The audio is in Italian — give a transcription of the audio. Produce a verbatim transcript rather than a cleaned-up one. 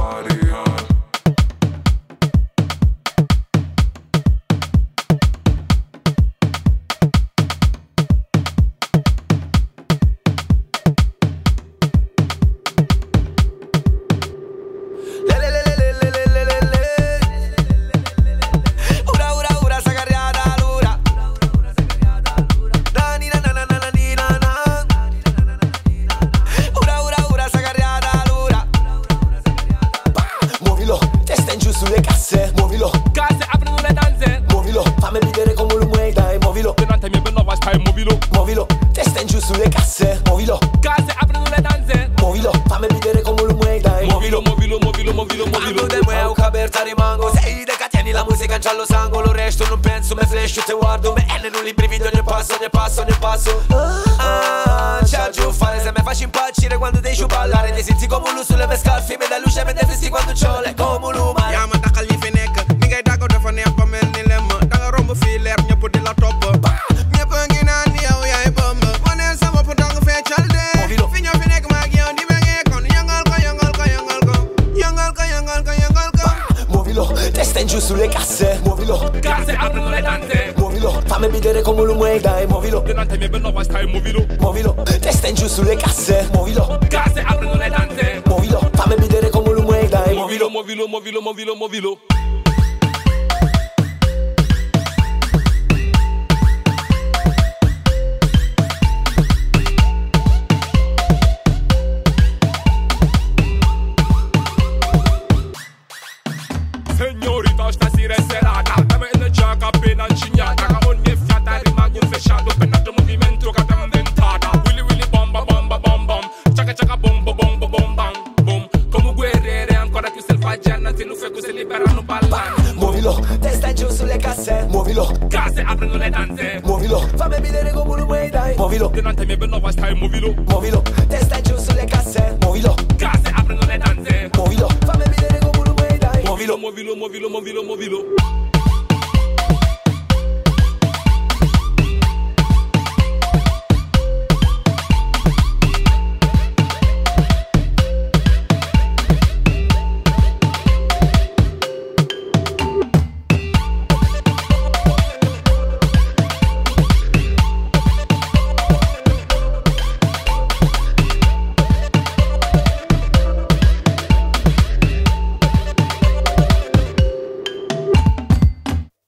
Maria. Sulle casse, muovilo. Casse aprono le danze. Muovilo, fammi vedere come lo muovi, dai, muovilo. Durante mia bella stai muovilo. Muovilo, testa in giù sulle casse, muovilo. Casse aprono le danze. Muovilo, fammi vedere come lo muovi, dai. Muovilo, muovilo, muovilo, muovilo, muovilo. Quando te muovo caperta rimango. Sei de cateni la musica in giallo sangue. Lo resto non penso, me flash, te guardo. Me N non li brivido ogni passo, ogni passo, ogni passo. Ah, c'ha giù fare se me faccio impazzire quando devi ballare. Ti senti come un sulle mie scalfi. Me da luce, me ne festi quando c'ho le come un umano. yaa ma taxal ñi fi nekk ni ngay dàggo dafa neex ba mel ni lem da nga romb fii leer ñëpp di la topp ñëpp a ngi naan yow yaay bomb waneel sa bopp dong feccal de fi ñoo fi nekk maag yow di bengee kon yëngal ko yëngal ko yëngal ko yëngal ko yëngal ko yëngal ko muovilo, testa in giù sulle casse, muovilo. Casse aprono le danze. Muovilo, fammi vedere come lo muovi, dai, muovilo. Durante mia bella stai muovilo. Muovilo, testa in giù sulle casse, muovilo. Casse aprono le danze. Muovilo, fammi vedere come lo muovi, dai, Muovilo, muovilo, muovilo, muovilo, muovilo. Signorita, stasera è serata. Dammi energia che appena incignata. Che ogni fiata rimane infesciato. Pennato movimento che abbiamo inventata. Willy willy bomba bomba bom bom. Ciaca ciaca bomba bomba bom bam bom. Come guerriere ancora più selvaggi. Annanzi non fai così liberano ballando. Muovilo, testa in giù sulle casse, muovilo. Casse aprono le danze. Muovilo, fammi vedere come lo muovi, dai, muovilo. Durante mia bella stai muovilo. Muovilo, testa in giù sulle casse, muovilo. Casse aprono le danze. Muovilo, fammi vedere come lo muovi, dai, Muovilo, muovilo, muovilo, muovilo, muovilo.